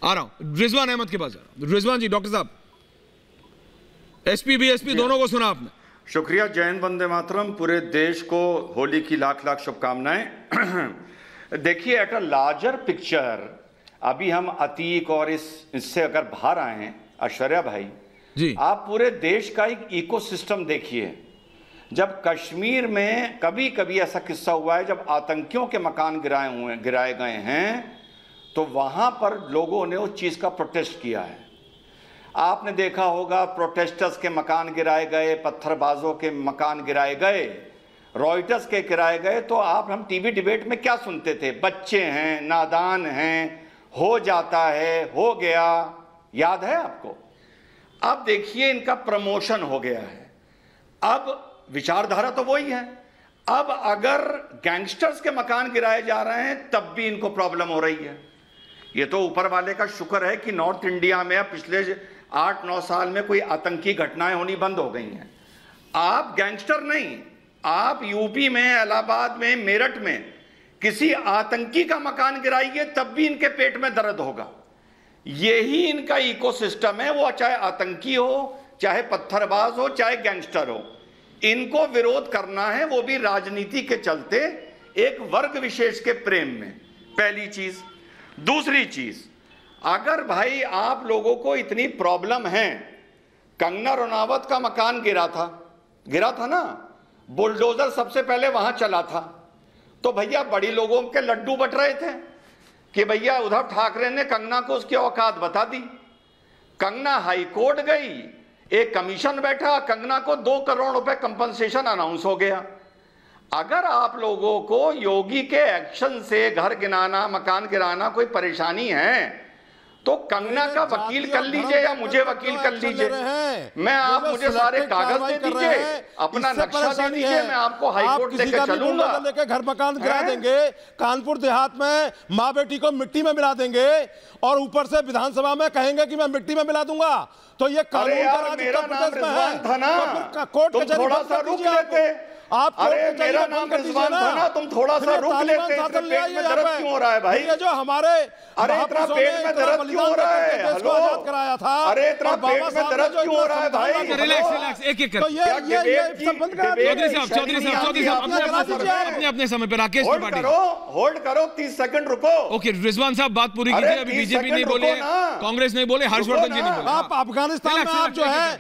आ रहा हूं, रिजवान अहमद के पास जा रहा हूं। रिजवान जी, डॉक्टर साहब, एसपी बीएसपी दोनों को सुना आपने। शुक्रिया। जय हिंद, वंदे मातरम। पूरे देश को होली की लाख लाख शुभकामनाएं। देखिए, एट अ लार्जर पिक्चर, अभी हम अतीक और इससे अगर बाहर आए हैं, ऐश्वर्या भाई जी, आप पूरे देश का एक इकोसिस्टम देखिए। जब कश्मीर में कभी कभी ऐसा किस्सा हुआ है, जब आतंकियों के मकान गिराए गए हैं, तो वहां पर लोगों ने उस चीज का प्रोटेस्ट किया है। आपने देखा होगा, प्रोटेस्टर्स के मकान गिराए गए, पत्थरबाजों के मकान गिराए गए, रॉयटर्स के गिराए गए। तो हम टीवी डिबेट में क्या सुनते थे? बच्चे हैं, नादान हैं, हो जाता है, हो गया। याद है आपको? अब देखिए, इनका प्रमोशन हो गया है। अब विचारधारा तो वही है। अब अगर गैंगस्टर्स के मकान गिराए जा रहे हैं, तब भी इनको प्रॉब्लम हो रही है। ये तो ऊपर वाले का शुक्र है कि नॉर्थ इंडिया में अब पिछले 8-9 साल में कोई आतंकी घटनाएं होनी बंद हो गई हैं। आप गैंगस्टर नहीं, आप यूपी में, इलाहाबाद में, मेरठ में किसी आतंकी का मकान गिराइए, तब भी इनके पेट में दर्द होगा। यही इनका इकोसिस्टम है। वो चाहे आतंकी हो, चाहे पत्थरबाज हो, चाहे गैंगस्टर हो, इनको विरोध करना है, वो भी राजनीति के चलते, एक वर्ग विशेष के प्रेम में। पहली चीज। दूसरी चीज, अगर भाई आप लोगों को इतनी प्रॉब्लम है, कंगना रनौत का मकान गिरा था ना, बुलडोजर सबसे पहले वहां चला था, तो भैया बड़ी लोगों के लड्डू बट रहे थे कि भैया उद्धव ठाकरे ने कंगना को उसकी औकात बता दी। कंगना हाई कोर्ट गई, एक कमीशन बैठा, कंगना को 2 करोड़ रुपए कंपनसेशन अनाउंस हो गया। अगर आप लोगों को योगी के एक्शन से घर गिराना, मकान गिराना कोई परेशानी है, तो कंगना का वकील कर लीजिए या मुझे वकील कर लीजिए। मुझे सारे कागज दे दीजिए, अपना नक्शा दे दीजिए, मैं आपको हाईकोर्ट लेके चलूंगा। लेके घर मकान गिरा देंगे, कानपुर देहात में माँ बेटी को मिट्टी में मिला देंगे, और ऊपर से विधानसभा में कहेंगे कि मैं मिट्टी में मिला दूंगा। तो ये कानून का राज उत्तर प्रदेश में है। कोर्ट कचहरी थोड़ा सा रुक लेते। आप मेरा नाम रिजवान था ना, तुम थोड़ा सा रुक लेते। पेट में दर्द क्यों हो रहा है भाई? ये जो हमारे इतना पेट में दर्द क्यों हो रहा है? आजाद कराया था, अरे इतना पेट में दर्द क्यों हो रहा है भाई? रिलैक्स, एक-एक कर। चौधरी साहब अपने समय पे राकेश होल्ड करो, 30 सेकंड रुको। ओके, रिजवान साहब बात पूरी कीजिए। अभी बीजेपी नहीं बोले, कांग्रेस नहीं बोले, हर्षवर्धन जी नहीं बोले। आप अफगानिस्तान में आप जो है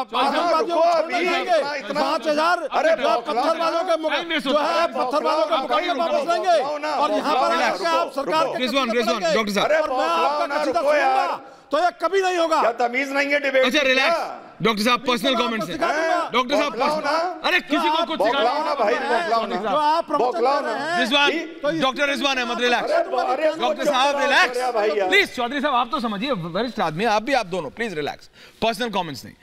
5000 पत्थरबाजों के जो है पत्थरबाजों के मुकाबले वापस लेंगे, और यहाँ पर आप सरकार के रिजवान डॉक्टर साहब, तो ये कभी नहीं होगा। क्या तमीज नहीं है डिबेट? अच्छा रिलैक्स डॉक्टर साहब, पर्सनल कमेंट्स हैं डॉक्टर साहब। अरे किसी को कुछ बौखलाओ ना भाई, बौखलाओ ना। Rizwan, doctor Rizwan Ahmed, relax. Doctor साहब रिलैक्स प्लीज। चौधरी साहब आप तो समझिए, वरिष्ठ आदमी, आप भी, आप दोनों प्लीज रिलैक्स। पर्सनल कमेंट्स नहीं।